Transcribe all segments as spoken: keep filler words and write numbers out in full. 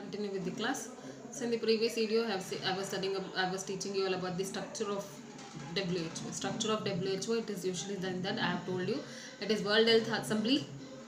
continue with the class. So in the previous video, I, have say, I was studying, I was teaching you all about the structure of W H O. Structure of W H O. It is usually done that I have told you. It is World Health Assembly,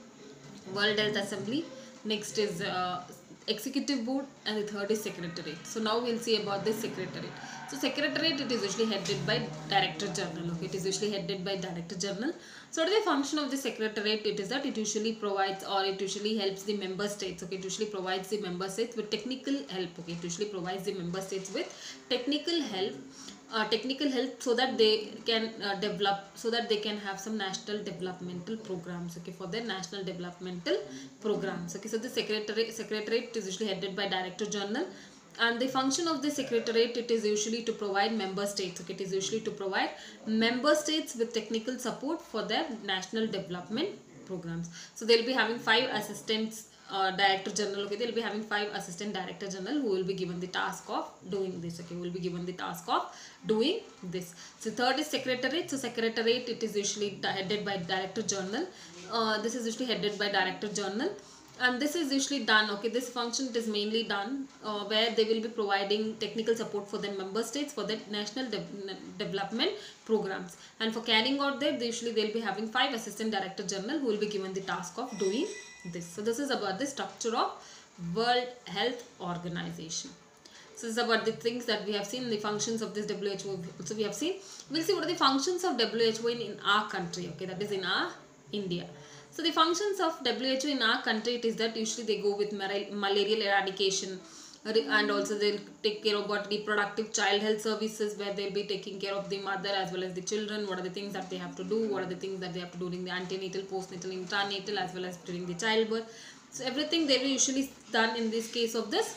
World Health Assembly. Next is uh, Executive Board, and the third is Secretariat. So now we'll see about this Secretariat. So Secretariat, it is usually headed by Director General. Okay, it is usually headed by Director General. So what is the function of the Secretariat? It is that it usually provides or it usually helps the member states. Okay, it usually provides the member states with technical help. Okay, it usually provides the member states with technical help. Uh, technical help so that they can uh, develop, so that they can have some national developmental programs. Okay, for their national developmental programs. Okay, so the secretariat secretariat is usually headed by Director General, and the function of the secretariat, it is usually to provide member states. Okay, it is usually to provide member states with technical support for their national development programs. So they will be having five assistants. Uh, Director General, okay, they will be having five Assistant Director General who will be given the task of doing this. Okay, will be given the task of doing this. So third is Secretariat. So Secretariat, it is usually headed by Director General. Uh, this is usually headed by Director General, and this is usually done. Okay, this function it is mainly done uh, where they will be providing technical support for the member states for the national de development programs, and for carrying out that, they usually they will be having five Assistant Director General who will be given the task of doing this. So this is about the structure of World Health Organization. So this is about the things that we have seen, the functions of this W H O. So we have seen, we'll see what are the functions of W H O in, in our country. Okay, that is in our India. So the functions of W H O in our country, it is that usually they go with malarial eradication, and also they'll take care about reproductive child health services, where they'll be taking care of the mother as well as the children. What are the things that they have to do, what are the things that they have to do during the antenatal, postnatal, intranatal, as well as during the childbirth. So everything they will usually done in this case of this.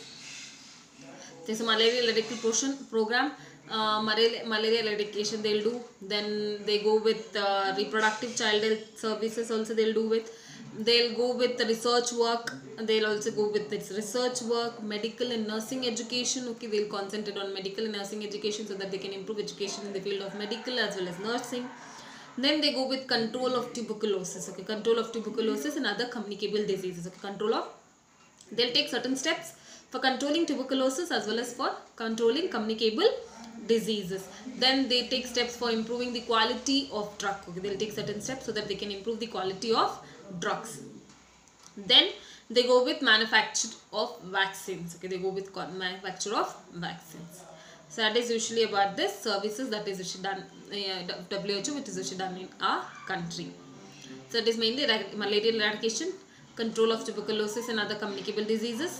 There's a malaria eradication program, uh, malaria, malaria eradication they'll do. Then they go with uh, reproductive child health services also they'll do with. They'll go with the research work, they'll also go with this research work, medical and nursing education. Okay, they'll concentrate on medical and nursing education so that they can improve education in the field of medical as well as nursing. Then they go with control of tuberculosis. Okay, control of tuberculosis and other communicable diseases. Okay, control of, they'll take certain steps for controlling tuberculosis as well as for controlling communicable diseases. Then they take steps for improving the quality of drug. Okay, they'll take certain steps so that they can improve the quality of drugs. Then they go with manufacture of vaccines. Okay, they go with manufacture of vaccines. So that is usually about this services that is usually done uh, W H O, which is usually done in our country. So it is mainly malaria eradication, control of tuberculosis and other communicable diseases,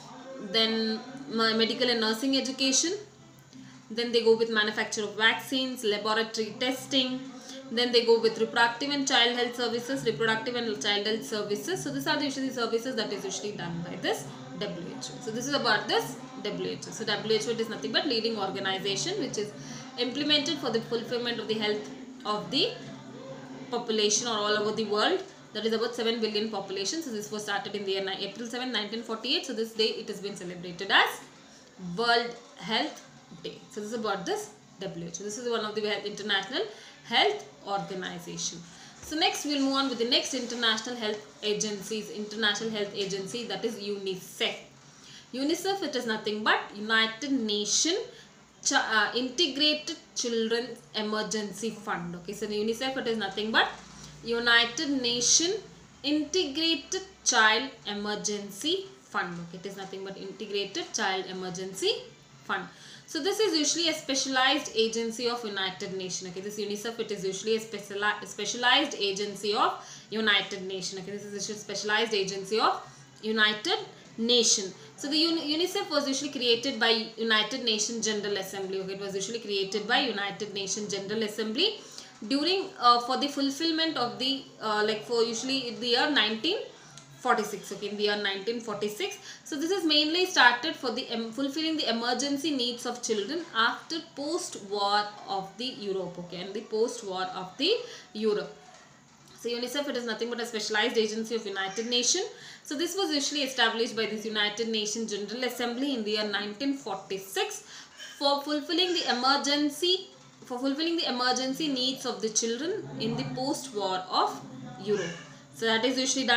then medical and nursing education. Then they go with manufacture of vaccines, laboratory testing. Then they go with reproductive and child health services, reproductive and child health services. So these are the usually services that is usually done by this W H O. So this is about this W H O. So W H O, it is nothing but leading organization which is implemented for the fulfillment of the health of the population or all over the world. That is about seven billion population. So this was started in the year April seventh nineteen forty-eight. So this day it has been celebrated as World Health Day. So this is about this W H O. This is one of the international health organization. So next we'll move on with the next international health agencies, international health agency, that is UNICEF. UNICEF, it is nothing but United Nations Ch uh, Integrated Children's Emergency Fund. Okay, so UNICEF, it is nothing but United Nations Integrated Child Emergency Fund. Okay, it is nothing but Integrated Child Emergency Fund. So this is usually a specialized agency of United Nations. Okay, this UNICEF, it is usually a speciali specialized agency of United Nations. Okay, this is a specialized agency of United Nations. So the UNICEF was usually created by United Nations General Assembly. Okay, it was usually created by United Nations General Assembly during uh, for the fulfillment of the uh, like for usually in the year nineteen forty-six. Okay, in the year nineteen forty-six. So this is mainly started for the um, fulfilling the emergency needs of children after post-war of the Europe. Okay, and the post-war of the Europe. So UNICEF, it is nothing but a specialized agency of United Nations. So this was usually established by this United Nations General Assembly in the year nineteen forty-six for fulfilling the emergency for fulfilling the emergency needs of the children in the post-war of Europe. So that is usually done.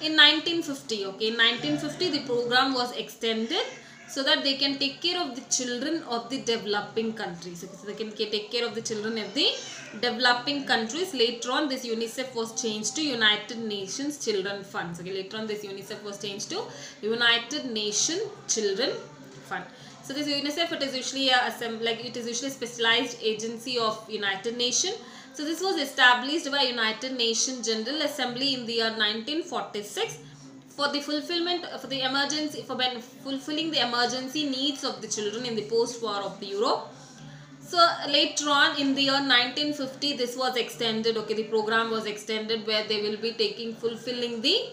In nineteen fifty, okay, in nineteen fifty the program was extended so that they can take care of the children of the developing countries. Okay, so they can take care of the children of the developing countries. Later on, this UNICEF was changed to United Nations Children Funds. Okay, later on this UNICEF was changed to United Nations Children Fund. So this UNICEF, it is usually a like it is usually a specialized agency of United Nations. So this was established by United Nations General Assembly in the year nineteen forty-six for the fulfillment for the emergency for fulfilling the emergency needs of the children in the post-war of the Europe. So later on in the year nineteen fifty, this was extended. Okay, the program was extended where they will be taking fulfilling the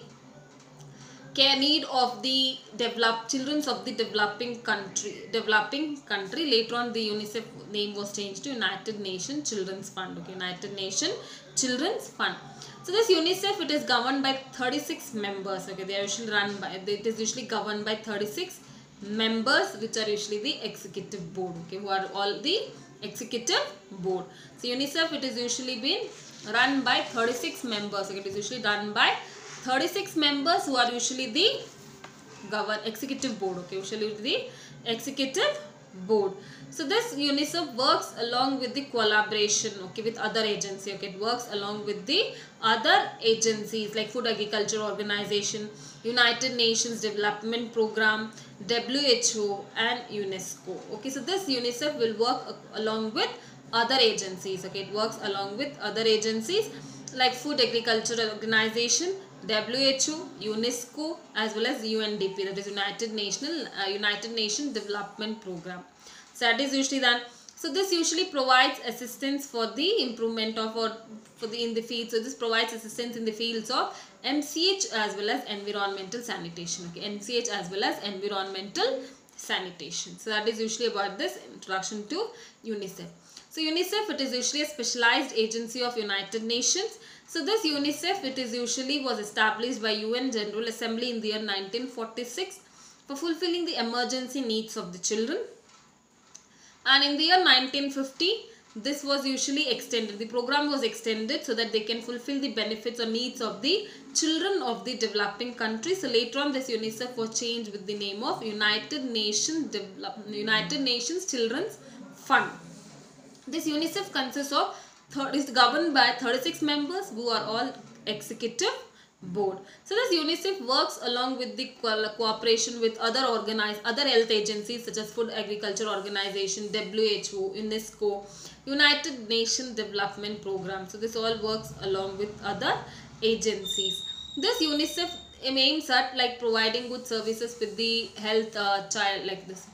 care need of the developed children of the developing country developing country. Later on, the UNICEF name was changed to United Nations Children's Fund. Okay, United Nations Children's Fund. So this UNICEF, it is governed by thirty-six members. Okay, they are usually run by it is usually governed by thirty-six members, which are usually the executive board. Okay, who are all the executive board. So UNICEF, it is usually been run by thirty-six members. Okay, it is usually done by thirty-six members who are usually the govern executive board. Okay, usually the executive board. So this UNICEF works along with the collaboration, okay, with other agencies. Okay, it works along with the other agencies like Food Agriculture Organization, United Nations Development Program, W H O and UNESCO. Okay, so this UNICEF will work along with other agencies. Okay, it works along with other agencies like Food Agriculture Organization, W H O, UNESCO as well as U N D P, that is United National uh, United Nations Development Program. So that is usually done. So this usually provides assistance for the improvement of or for the in the field. So this provides assistance in the fields of M C H as well as environmental sanitation. Okay, M C H as well as environmental sanitation. So that is usually about this introduction to UNICEF. So UNICEF, it is usually a specialized agency of United Nations. So this UNICEF, it is usually was established by U N General Assembly in the year nineteen forty-six for fulfilling the emergency needs of the children. And in the year nineteen fifty, this was usually extended. The program was extended so that they can fulfill the benefits or needs of the children of the developing countries. So later on, this UNICEF was changed with the name of United Nations Develop United Nations Children's Fund. This UNICEF consists of is governed by thirty-six members who are all executive board. So this UNICEF works along with the co cooperation with other organized other health agencies such as Food Agriculture Organization, W H O, UNESCO, United Nations Development Program. So this all works along with other agencies. This UNICEF aims at like providing good services with the health uh, child like this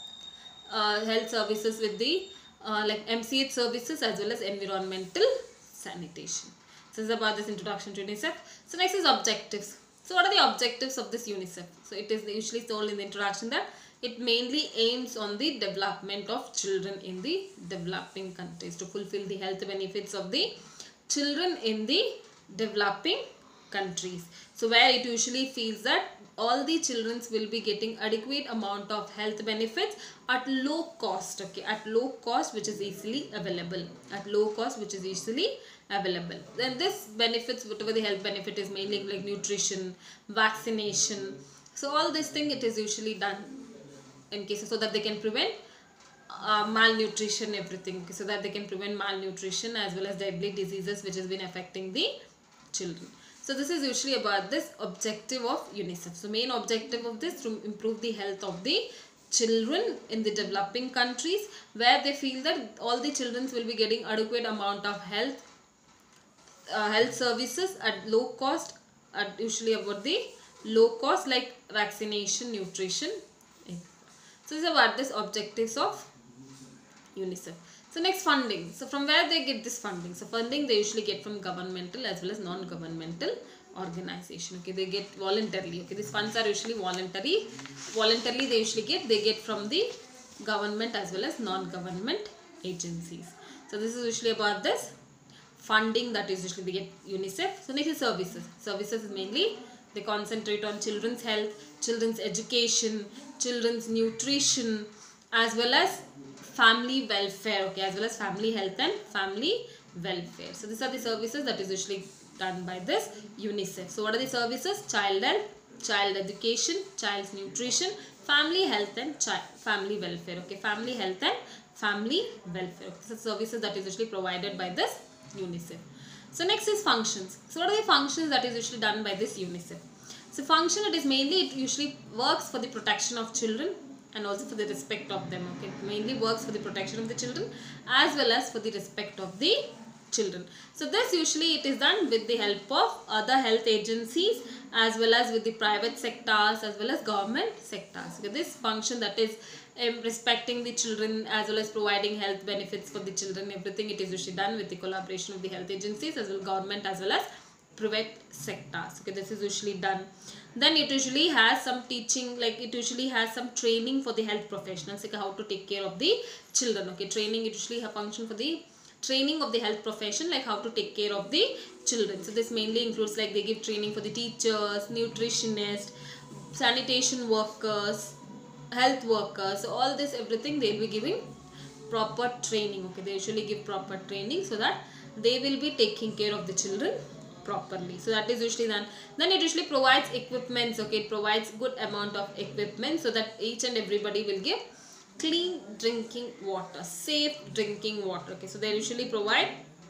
uh, health services with the Uh, like M C H services as well as environmental sanitation. So this is about this introduction to UNICEF. So next is objectives. So what are the objectives of this UNICEF? So it is usually told in the introduction that it mainly aims on the development of children in the developing countries to fulfill the health benefits of the children in the developing countries. So where it usually feels that all the children will be getting adequate amount of health benefits at low cost. Okay, at low cost which is easily available. At low cost which is easily available. Then this benefits, whatever the health benefit is, mainly like nutrition, vaccination. So all this thing it is usually done in cases so that they can prevent uh, malnutrition, everything. Okay, so that they can prevent malnutrition as well as deadly diseases which has been affecting the children. So this is usually about this objective of UNICEF. So main objective of this to improve the health of the children in the developing countries where they feel that all the children will be getting adequate amount of health uh, health services at low cost, at usually about the low cost like vaccination, nutrition. So this is about this objectives of UNICEF. So next, funding. So from where they get this funding? So funding they usually get from governmental as well as non-governmental organization. Okay, they get voluntarily. Okay, these funds are usually voluntary. Voluntarily they usually get. They get from the government as well as non-government agencies. So this is usually about this funding that is usually they get UNICEF. So next is services. Services is mainly they concentrate on children's health, children's education, children's nutrition as well as family welfare. Okay, as well as family health and family welfare. So these are the services that is usually done by this UNICEF. So what are the services? Child health, child education, child's nutrition, family health and child family welfare. Okay, family health and family welfare. Okay, so services that is usually provided by this UNICEF. So next is functions. So what are the functions that is usually done by this UNICEF? So function, it is mainly, it usually works for the protection of children and also for the respect of them. Okay, it mainly works for the protection of the children as well as for the respect of the children. So this usually it is done with the help of other health agencies as well as with the private sectors as well as government sectors. Okay, this function that is um, respecting the children as well as providing health benefits for the children, everything it is usually done with the collaboration of the health agencies as well as government as well as private sectors. Okay, this is usually done. Then it usually has some teaching, like it usually has some training for the health professionals, like how to take care of the children. Okay, training, it usually have function for the training of the health profession, like how to take care of the children. So this mainly includes, like they give training for the teachers, nutritionists, sanitation workers, health workers. So all this, everything they will be giving proper training. Okay, they usually give proper training so that they will be taking care of the children properly. So that is usually done. Then it usually provides equipments. Okay, it provides good amount of equipment so that each and everybody will give clean drinking water, safe drinking water. Okay, so they usually provide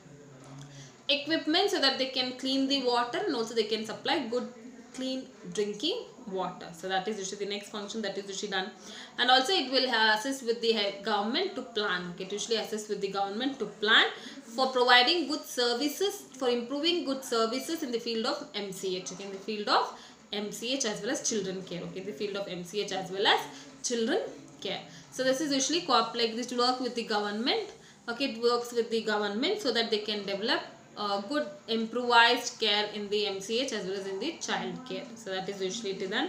equipment so that they can clean the water and also they can supply good clean drinking water. So that is usually the next function that is usually done. And also it will assist with the government to plan. Okay, it usually assists with the government to plan for providing good services, for improving good services in the field of M C H. Okay, in the field of M C H as well as children care. Okay, in the field of M C H as well as children care. So this is usually co-op, like this work with the government. Okay, it works with the government so that they can develop uh, good improvised care in the M C H as well as in the child care. So that is usually done.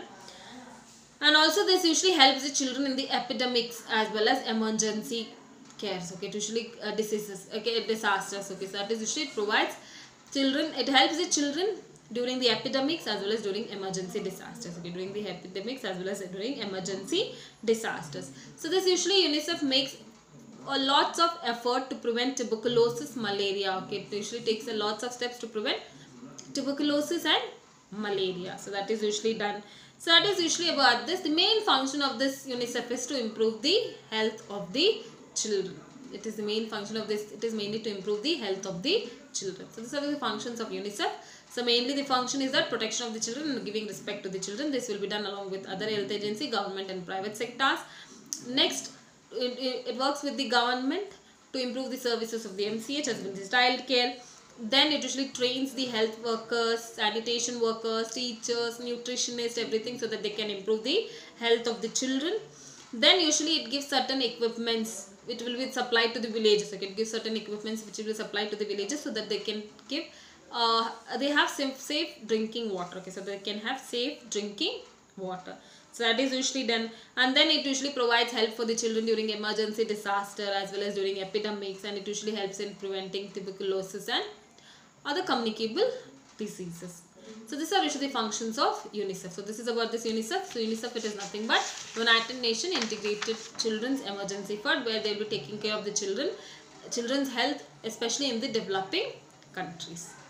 And also this usually helps the children in the epidemics as well as emergency cares. Okay, it usually uh, diseases, okay, disasters. Okay, so that is usually it provides children, it helps the children during the epidemics as well as during emergency disasters. Okay, during the epidemics as well as during emergency disasters. So this usually UNICEF makes a lots of effort to prevent tuberculosis, malaria. Okay, it usually takes a lots of steps to prevent tuberculosis and malaria. So that is usually done. So that is usually about this. The main function of this UNICEF is to improve the health of the children. It is the main function of this. It is mainly to improve the health of the children. So these are the functions of UNICEF. So mainly the function is that protection of the children and giving respect to the children. This will be done along with other health agency, government and private sectors. Next, it, it, it works with the government to improve the services of the M C H as well as child care. Then it usually trains the health workers, sanitation workers, teachers, nutritionists, everything so that they can improve the health of the children. Then usually it gives certain equipments which will be supplied to the villages. Okay, it gives certain equipments which will be supplied to the villages so that they can give, uh, they have safe, safe drinking water. Okay, so they can have safe drinking water. So that is usually done. And then it usually provides help for the children during emergency disaster as well as during epidemics, and it usually helps in preventing tuberculosis and other communicable diseases. So these are usually the functions of UNICEF. So this is about this UNICEF. So UNICEF, it is nothing but United Nations Integrated Children's Emergency Fund, where they will be taking care of the children, children's health, especially in the developing countries.